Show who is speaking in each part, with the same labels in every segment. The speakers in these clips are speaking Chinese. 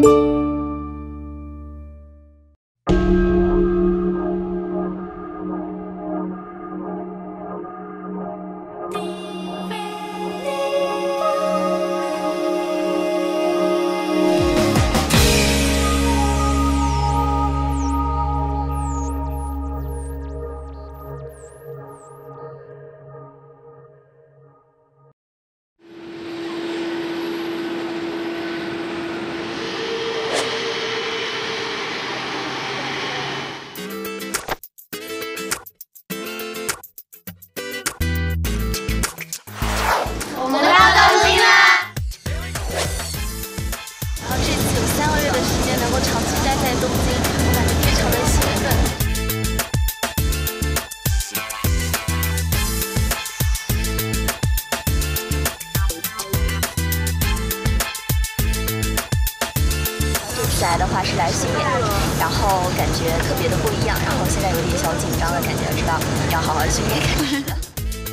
Speaker 1: 来的话是来巡演，然后感觉特别的不一样，然后现在有点小紧张的感觉，知道要好好巡演开始的。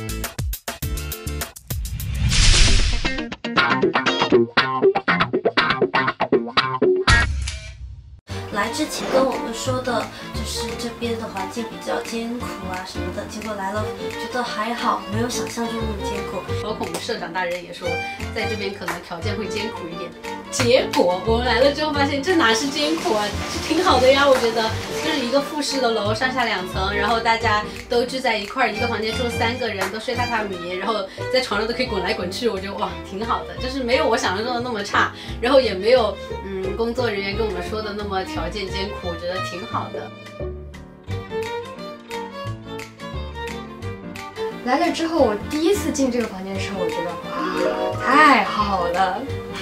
Speaker 2: 来之前跟我们说的就是这边的环境比较艰苦啊什么的，结果来了觉得还好，没有想象中那么艰苦。
Speaker 3: 包括我们社长大人也说，在这边可能条件会艰苦一点。结果我们来了之后发现，这哪是艰苦啊，是挺好的呀。我觉得就是一个复式的楼，上下2层，然后大家都聚在一块儿，一个房间住3个人，都睡榻榻米，然后在床上都可以滚来滚去，我觉得哇挺好的，就是没有我想象中的那么差，然后也没有工作人员跟我们说的那么条件艰苦，我觉得挺好的。
Speaker 4: 来了之后，我第一次进这个房间的时候，我觉得哇，太好了。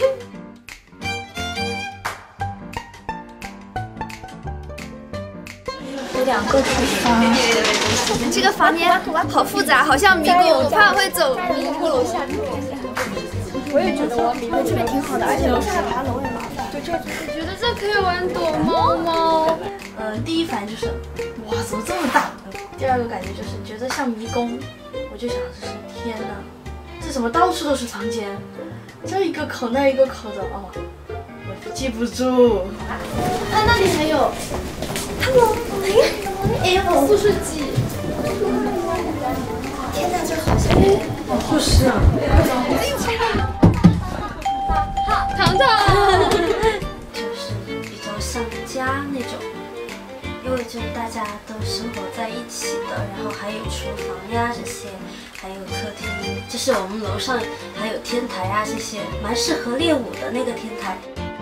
Speaker 1: 有2个厨房，
Speaker 4: 这个房间好复杂，好像迷宫，我怕会走迷路。楼下，我也觉得我迷路，这边挺好的，而且楼下爬楼也麻烦。对，这我觉得这可以玩躲猫猫。
Speaker 2: 第一反应就是哇，怎么这么大？第二个感觉就是觉得像迷宫，我就想的是天哪，这怎么到处都是房间？这一个口那一个口的哦，我记不住。啊，那里还有。看我，哎，我素食机。天哪，这好像就是啊。
Speaker 4: 糖糖，
Speaker 2: 就是比较像家那种，因为就大家都生活在一起的，然后还有厨房呀这些，还有客厅，就是我们楼上还有天台啊这些，蛮适合练舞的那个天台。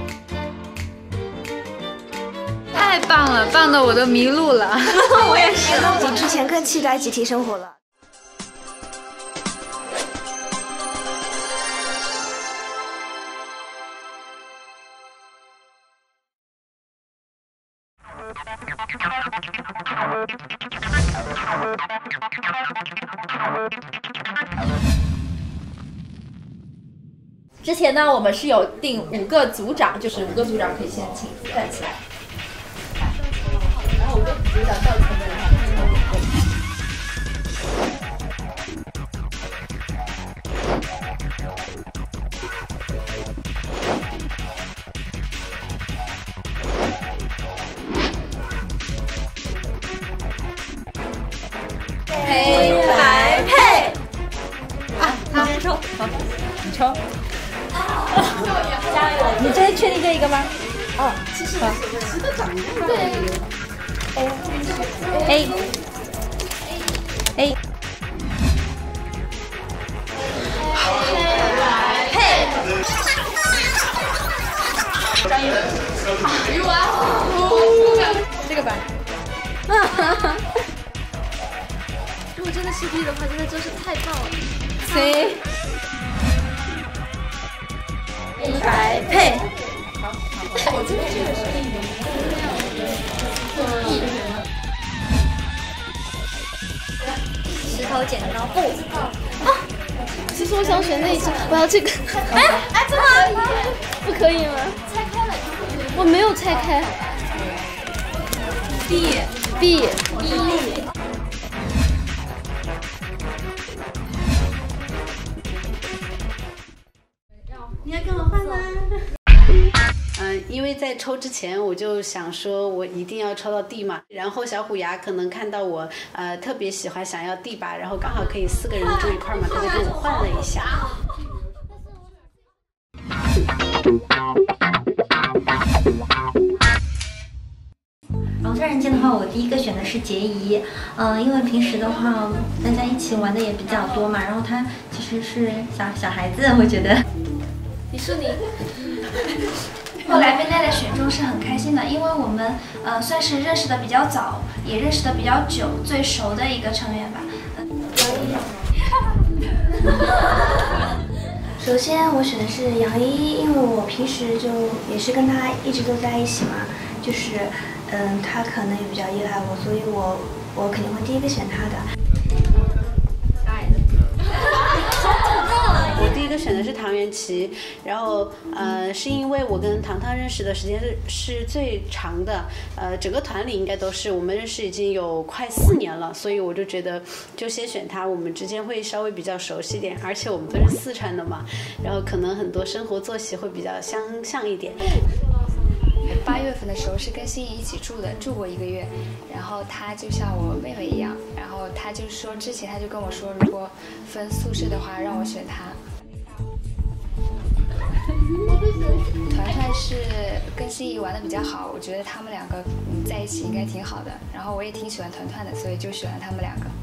Speaker 4: 太棒了，棒的我都迷路了。
Speaker 1: 我也是，比之前更期待集体生活了。
Speaker 5: 之前呢，我们是有定5个组长，就是5个组长可以先请站起来。然后5个组长到前面来。
Speaker 4: 黑白配。
Speaker 5: 啊，好，先抽，好，你抽。你真确定这一个吗？哦，其实都长一样。对。A。
Speaker 4: 配。
Speaker 5: 张一文。这个吧。
Speaker 4: 如果真的是 B 的话，真的真是太棒了。
Speaker 5: C。
Speaker 4: 黑白配。
Speaker 5: 好，我这个是 E。
Speaker 4: 石头剪刀布。啊！其实我想选那一只，我要这个。哎，真的？不可以吗？拆开了。我没有拆开。B。E。
Speaker 2: 你要跟我换吗？
Speaker 3: 因为在抽之前我就想说我一定要抽到 D 嘛，然后小虎牙可能看到我特别喜欢想要 D 吧，然后刚好可以4个人住一块嘛，他就跟我换了一下。
Speaker 6: 狼山人间的话，我第一个选的是杰伊，因为平时的话大家一起玩的也比较多嘛，然后他其实是小孩子，我觉得。
Speaker 4: 你说你。后来被奈奈选中是很开心的，因为我们算是认识的比较早，也认识的比较久，最熟的一个成员吧。首先我选的是杨一，因为我平时就也是跟他一直都在一起嘛，就是他可能也比较依赖我，所以我肯定会第一个选他的。
Speaker 3: 我第一个选的是唐元琪，然后是因为我跟糖糖认识的时间是最长的，整个团里应该都是我们认识已经有快4年了，所以我就觉得就先选他，我们之间会稍微比较熟悉一点，而且我们都是四川的嘛，然后可能很多生活作息会比较相像一点。
Speaker 7: 8月份的时候是跟心怡一起住过1个月，然后她就像我妹妹一样，然后她就说之前她就跟我说，如果分宿舍的话让我选她。团团是跟心怡玩的比较好，我觉得他们2个在一起应该挺好的，然后我也挺喜欢团团的，所以就选了他们2个。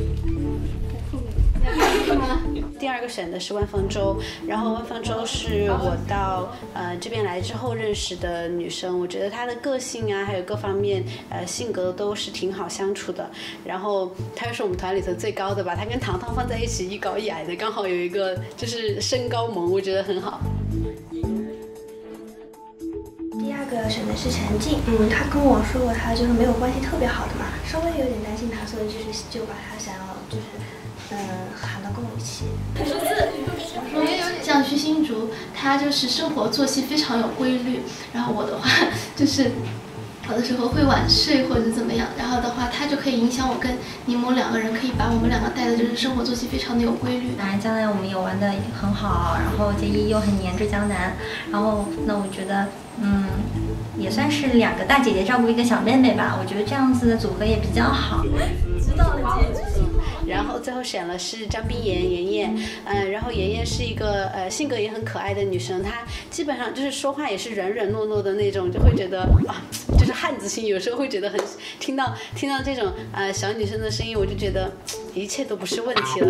Speaker 3: 第2个选的是万方舟，然后万方舟是我到这边来之后认识的女生，我觉得她的个性啊，还有各方面性格都是挺好相处的。然后她又是我们团里头最高的吧，她跟糖糖放在一起一高一矮的，刚好有一个就是身高萌，我觉得很好。
Speaker 4: 第2个选的是陈静，他跟我说过他就是没有关系特别好的嘛，稍微有点担心他，所以就把他想要喊到跟我一起。
Speaker 2: 像徐新竹，他就是生活作息非常有规律，然后我的话就是有的时候会晚睡或者怎么样，然后的话他就可以影响我跟柠檬2个人，可以把我们2个带的就是生活作息非常的有规律。
Speaker 6: 当然将来我们也玩的很好，然后杰伊又很黏着江南，然后那我觉得也算是2个大姐姐照顾一个小妹妹吧，我觉得这样子的组合也比较好。
Speaker 2: 知道了姐。
Speaker 3: 然后最后选了是张冰妍妍妍，然后妍妍是一个性格也很可爱的女生，她基本上就是说话也是软软糯糯的那种，就会觉得就是汉子心，有时候会觉得很听到这种小女生的声音，我就觉得一切都不是问题了。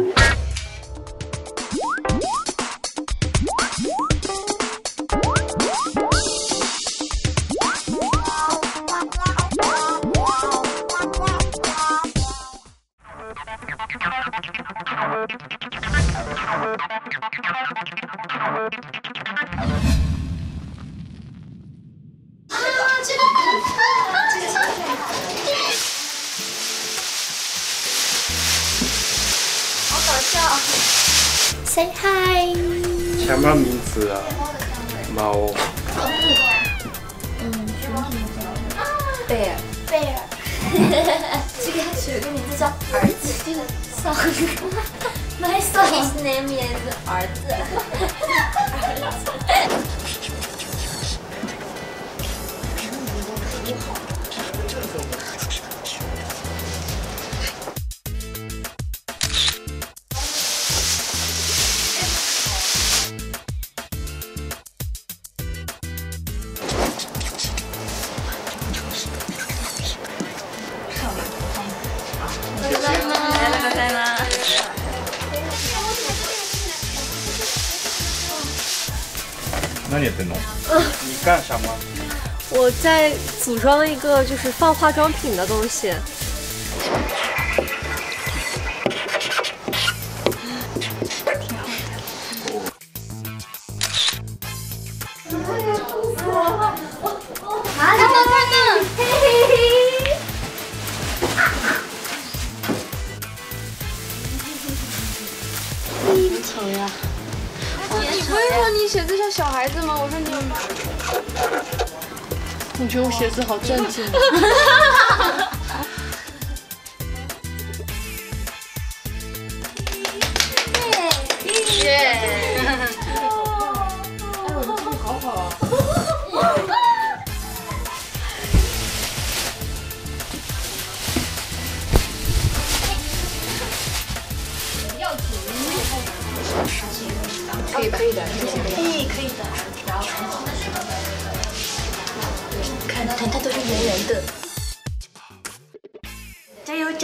Speaker 4: Say hi。
Speaker 8: 什么名字啊？猫。
Speaker 4: 贝尔。这个他取了个名字叫儿子，这个My son's name is 儿子。
Speaker 8: 何やってんの？你干什么？
Speaker 9: 我在组装一个就是放化妆品的东西。
Speaker 3: 丑呀！
Speaker 4: 你不是说你写字像小孩子吗？我说你有。
Speaker 9: 我觉得我写字好正经。
Speaker 4: 耶！哎，我的字好好啊。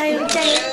Speaker 2: 加油加油！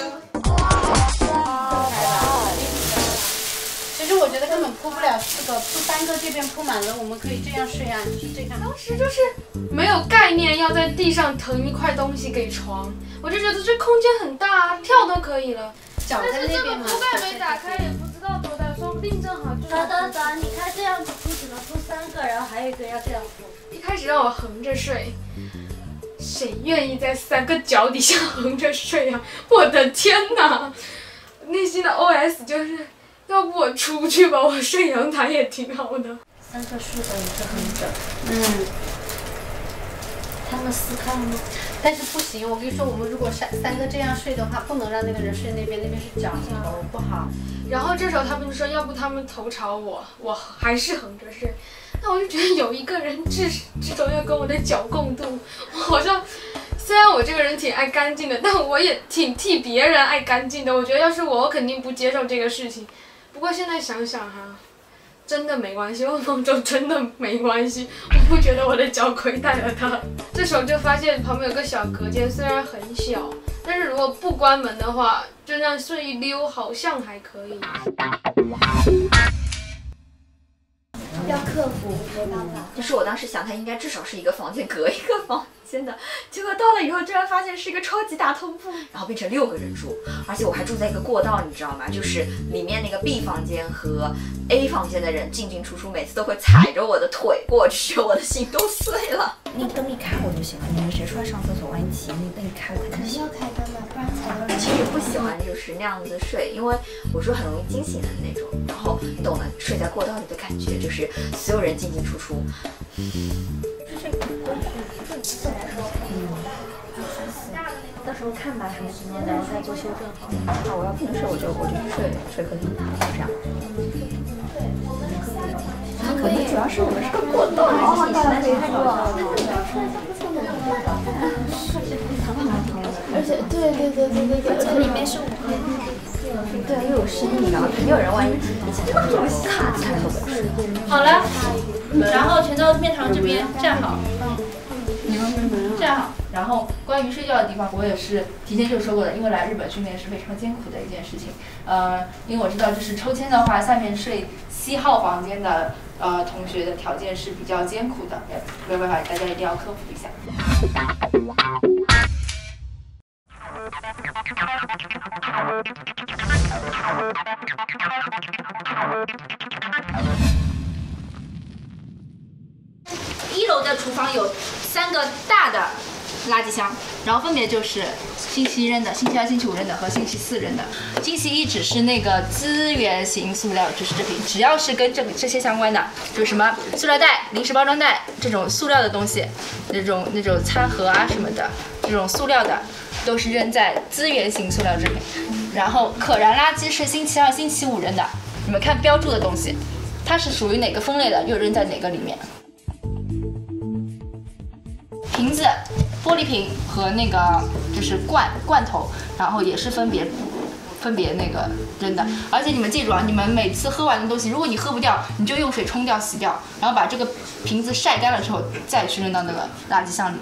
Speaker 3: 其实我觉得根本铺不了4个，铺3个这边铺满了，我们可以这样睡啊，就是这样。
Speaker 2: 当时就是没有概念要在地上腾一块东西给床，我就觉得这空间很大啊，跳都可以了。
Speaker 3: 脚在那边嘛。
Speaker 2: 但是这个铺盖没打开，也不知道多大，说不定正好就。
Speaker 5: 等，你看这样子铺只能铺3个，然后还有一个要这样铺。
Speaker 2: 一开始让我横着睡，谁愿意在3个脚底下横着睡啊？我的天哪！内心的 OS 就是。要不我出去吧，我睡阳台也挺好的。
Speaker 5: 3个竖的，一个横着。他们撕开了吗？
Speaker 3: 但是不行，我跟你说，我们如果3个这样睡的话，不能让那个人睡那边，那边是脚头不好。
Speaker 2: 然后这时候他们就说，要不他们头朝我，我还是横着睡。那我就觉得有一个人至少要跟我的脚共度。我好像虽然我这个人挺爱干净的，但我也挺替别人爱干净的。我觉得要是我肯定不接受这个事情。不过现在想想哈，真的没关系，噩梦中真的没关系，我不觉得我的脚亏待了它。这时候就发现旁边有个小隔间，虽然很小，但是如果不关门的话，就这样睡一溜好像还可以。
Speaker 1: 要克服，没办法。就是我当时想，它应该至少是一个房间隔一个房间的，结果到了以后，居然发现是一个超级大通铺，然后变成6个人住，而且我还住在一个过道，你知道吗？就是里面那个 B 房间和 A 房间的人进进出出，每次都会踩着我的腿过去，我的心都碎了。
Speaker 10: 你灯一开我就行了，你们谁出来上厕所，万一急，那灯一开我肯定行。
Speaker 1: 要开灯的，不然踩到人。其实不喜欢就是那样子睡，因为我是很容易惊醒的那种，然后你懂的，睡在过道里的感觉就是。所有人进进出出，
Speaker 5: 到时候看吧，什么情况，然后再做修正好。
Speaker 1: 那我要不能睡，我就去睡客厅，这样。客厅主要是我们是个过道，
Speaker 2: 而且对，
Speaker 4: 这里面是5个。
Speaker 1: 对，又有声音，然后肯定有人万一卡起来受不了。
Speaker 5: 好了，然后全都面朝这边站好，站好。然后关于睡觉的地方，我也是提前就说过的，因为来日本训练是非常艰苦的一件事情。因为我知道就是抽签的话，下面睡7号房间的同学的条件是比较艰苦的，没有办法，大家一定要克服一下。1楼的厨房有3个大的垃圾箱，然后分别就是星期1扔的、星期2、星期5扔的和星期4扔的。星期1只是那个资源型塑料，就是这瓶，只要是跟这些相关的，就是什么塑料袋、零食包装袋这种塑料的东西，那种餐盒啊什么的，这种塑料的都是扔在资源型塑料这里。然后可燃垃圾是星期2、星期5扔的，你们看标注的东西，它是属于哪个分类的，又扔在哪个里面。瓶子、玻璃瓶和那个就是罐头，然后也是分别那个扔的。而且你们记住啊，你们每次喝完的东西，如果你喝不掉，你就用水冲掉、洗掉，然后把这个瓶子晒干了之后，再去扔到那个垃圾箱里。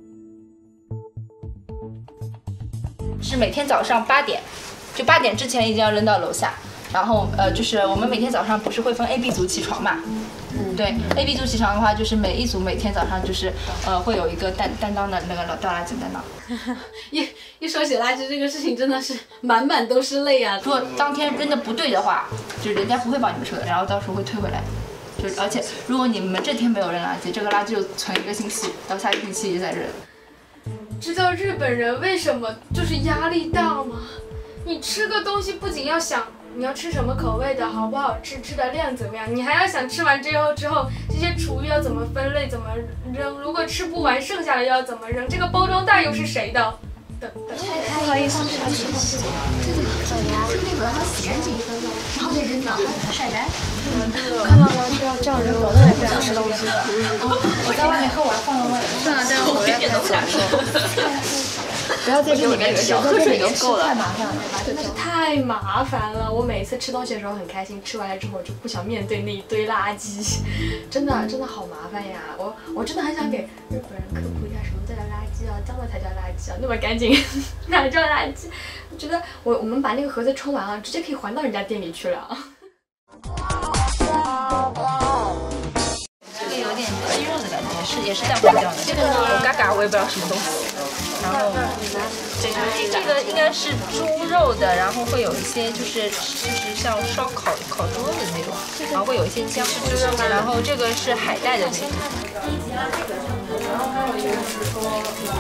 Speaker 5: 是每天早上8点，就8点之前一定要扔到楼下。然后就是我们每天早上不是会分 A、B 组起床嘛？对 ，A、B 组起床的话，就是每一组每天早上就是会有一个担当的那个倒垃圾担当。
Speaker 3: 一说起垃圾这个事情，真的是满满都是泪啊！
Speaker 5: 如果当天扔的不对的话，就人家不会帮你们收的，然后到时候会退回来。就而且如果你们这天没有扔垃圾，这个垃圾就存1个星期，到下一个星期也在扔。
Speaker 2: 知道日本人为什么就是压力大吗？你吃个东西不仅要想你要吃什么口味的，好不好吃，吃的量怎么样，你还要想吃完之后这些厨余要怎么分类，怎么扔，如果吃不完剩下的又要怎么扔，这个包装袋又是谁的？等等。
Speaker 4: 不好意思，这个
Speaker 1: 那个它洗干净1分钟，然后再扔掉，晒干。
Speaker 2: 看到吗？这样扔，我也不想吃东西。我在外面喝完放到外面。
Speaker 1: 算了，待会儿我也不想说。 不要在这里面聊，喝水就够了。
Speaker 2: 太麻烦了，对吧？真的是太麻烦了。我每次吃东西的时候很开心，吃完了之后就不想面对那一堆垃圾，真的好麻烦呀。我真的很想给日本人科普一下什么叫垃圾啊，脏了才叫垃圾啊，那么干净哪叫垃圾？我觉得我们把那个盒子冲完了，直接可以还到人家店里去了。
Speaker 5: 这个有点鸡肉的感觉，也是蛋黄酱的。这个呢，嘎嘎我也不知道什么东西。然后这个应该是猪肉的，然后会有一些就是像烧烤猪肉的那种，然后会有一些姜，然后这个是海带的那种。然后还有一个是说。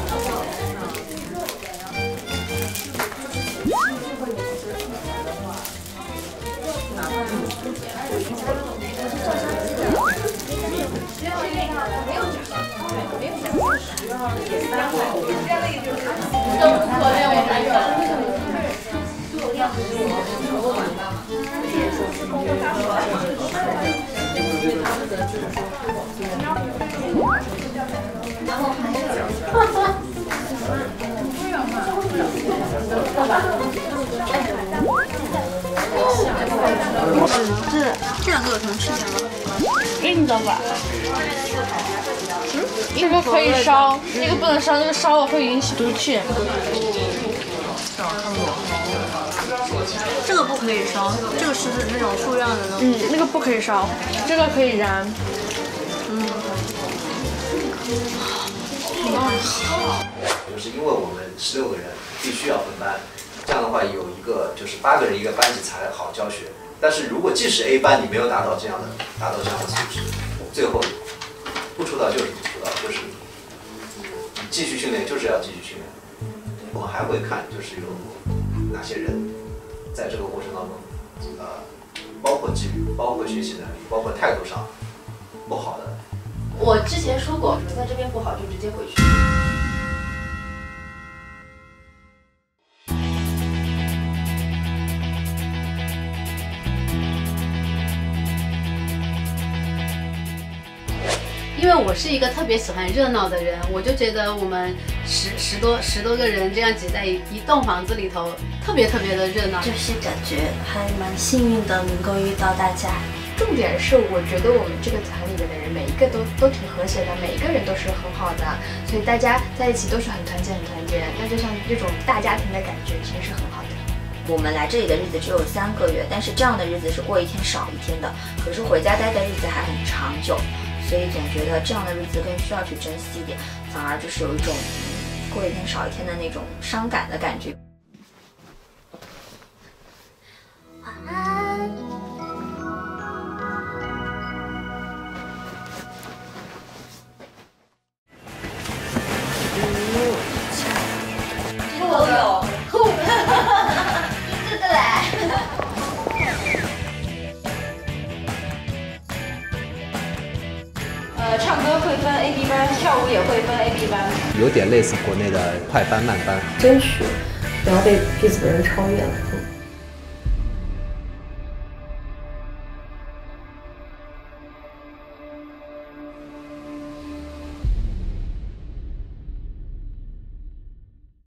Speaker 5: 这两个有什么区别吗？
Speaker 2: 硬的吧。这个可以烧，那个不能烧，那个烧了会引起毒气。
Speaker 3: 这个不可以烧，这个是那种塑料的呢。
Speaker 2: 那个不可以烧，这个可以燃。
Speaker 11: 就是因为我们16个人必须要分班，这样的话有一个就是8个人一个班级才好教学。但是如果即使 A 班你没有达到这样的素质，最后不出道就是不出道，就是继续训练就是要继续训练。我们还会看就是有哪些人在这个过程当中，包括纪律、包括学习能力、包括态度上不好的。
Speaker 2: 我之前说过，在这边不好就直接回去。
Speaker 3: 因为我是一个特别喜欢热闹的人，我就觉得我们十多个人这样挤在一栋房子里头，特别的热闹。
Speaker 2: 就是感觉还蛮幸运的，能够遇到大家。
Speaker 1: 重点是，我觉得我们这个团里面的人每一个都挺和谐的，每一个人都是很好的，所以大家在一起都是很团结，那就像这种大家庭的感觉，其实是很好的。
Speaker 10: 我们来这里的日子只有3个月，但是这样的日子是过一天少一天的，可是回家待的日子还很长久。所以总觉得这样的日子更需要去珍惜一点，反而就是有一种过一天少一天的那种伤感的感觉。
Speaker 4: 晚安。
Speaker 5: 这个我有，这个嘞。唱歌会分 A、B 班，跳舞也会分 A、B 班，
Speaker 11: 有点类似国内的快班慢班，
Speaker 12: 争取不要被日子的人超越了。